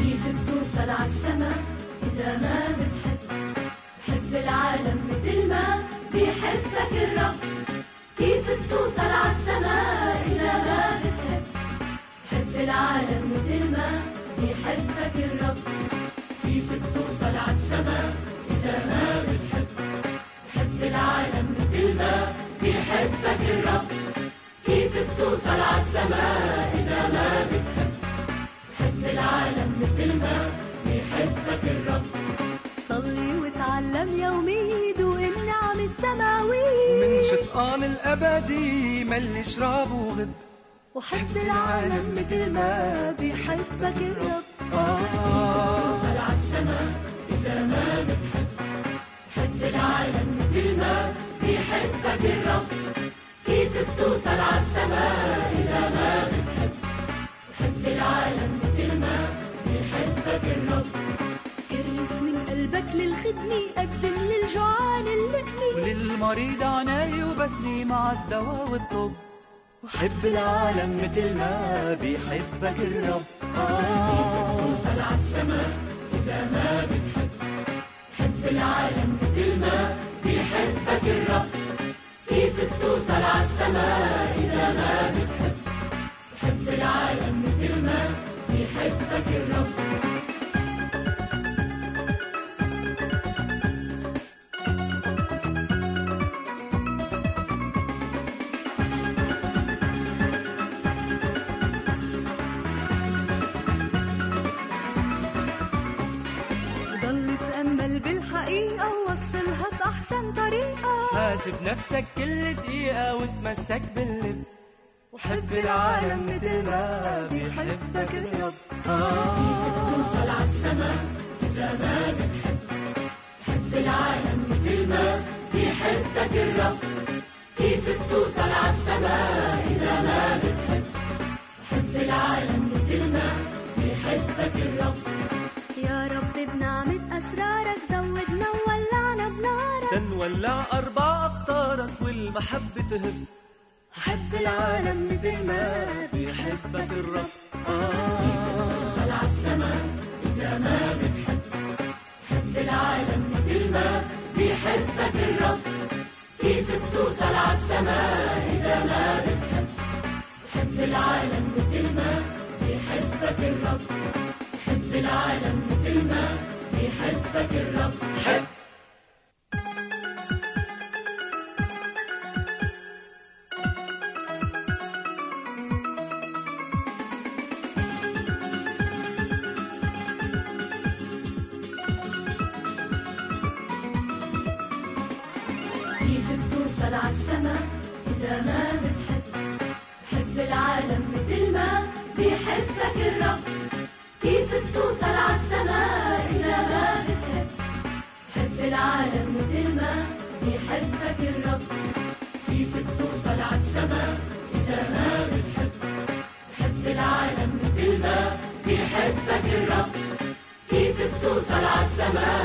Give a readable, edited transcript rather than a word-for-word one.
كيف بتوصل عالسما إذا ما بتحب؟ حب العالم متل ما بيحبك الرب. كيف بتوصل عالسما إذا ما بتحب؟ حب العالم متل ما بيحبك الرب. كيف بتوصل عالسما إذا ما بتحب؟ حب العالم متل ما بيحبك الرب. كيف بتوصل عالسما إذا ما بتحب؟ حب العالم متل ما بيحبك الرب. صلي وتعلم يومي دوق النعم السماوية من شطآن الأبدي مل شراب وغد. وحب العالم متل ما بيحبك الرب. توصل عالسما إذا ما بتحب؟ حب العالم متل ما بيحبك الرب. كيف بتوصل عالسما إذا ما بتحب؟ حب العالم متل ما بيحبك الرب. كرس من قلبك للخدمة، قدم للجوعان اللقمة، وللمريض عناية وبسني مع الدواء والطب. وحب العالم متل ما بيحبك الرب. توصل عالسما إذا ما بتحب؟ حب العالم متل ما بيحبك الرب. كيف بتوصل عالسما إذا ما بتحب؟ حب العالم متل ما بيحبك الرب. ضل تأمل بالحقيقة ووصلها بأحسن طريقة. حاسب نفسك كل دقيقة وتمسك باللب. وحب العالم متل ما بيحبك الرب. توصل عالسما إذا ما بتحب؟ حب العالم متل ما بيحبك الرب. كيف بتوصل عالسما إذا ما بتحب؟ حب العالم متل ما بيحبك الرب. يا رب بنعمة أسرارك زودنا وولعنا بنارك. تنولع 4 أقطارك والمحبة تهب. حب العالم متل ما بيحبك الرب. توصل عالسما إذا ما بتحب؟ حب العالم متل ما بيحبك الرب. كيف بتوصل عالسما إذا ما بتحب؟ حب العالم متل ما بيحبك الرب. حب العالم متل ما بيحبك الرب. حب كيف بتوصل عالسما إذا ما بتحب؟ حب العالم متل ما بيحبك الرب. كيف بتوصل عالسما إذا ما بتحب؟ حب العالم متل ما بيحبك الرب. كيف بتوصل عالسما إذا ما بتحب؟ حب العالم متل ما بيحبك الرب. كيف بتوصل عالسما